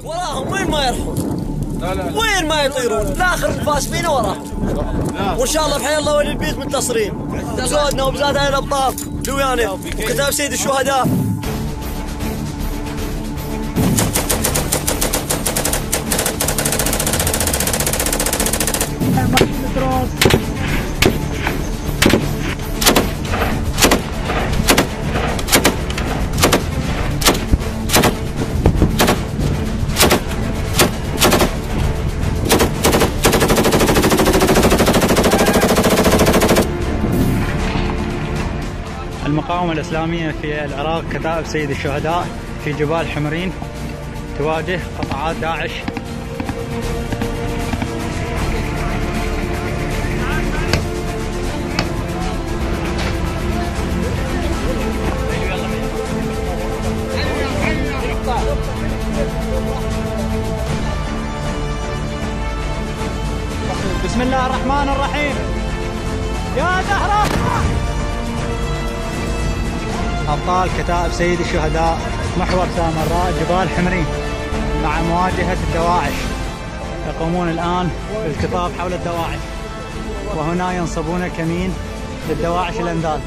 وراهم وين ما يروحون. لا لا لا. وين ما يطيرون لاخر الفاس فينا وراهم. وان شاء الله بحي الله ولي البيت منتصرين. زودنا وبزاد على الابطال لويانا وكتاب سيد الشهداء. المقاومة الإسلامية في العراق كتائب سيد الشهداء في جبال حمرين تواجه قطاعات داعش. بسم الله الرحمن الرحيم. يا زهرة أبطال كتائب سيد الشهداء محور سامراء جبال حمرين مع مواجهة الدواعش يقومون الآن بالكفاف حول الدواعش، وهنا ينصبون كمين للدواعش الأندال.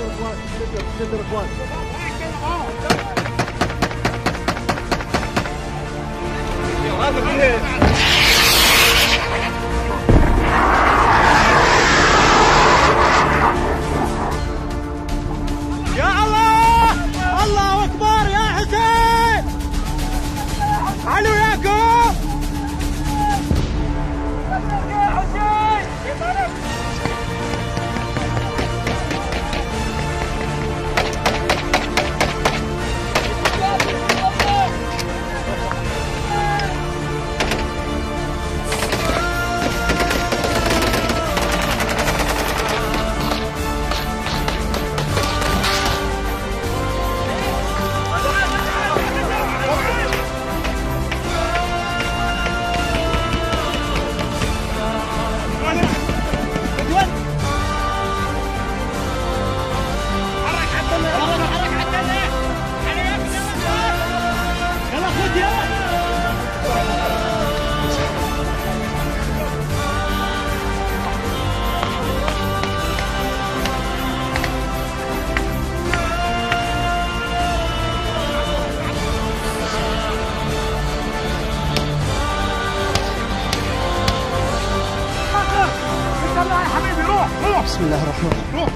بسم الله الرحمن الرحيم.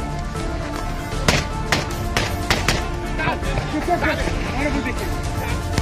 روح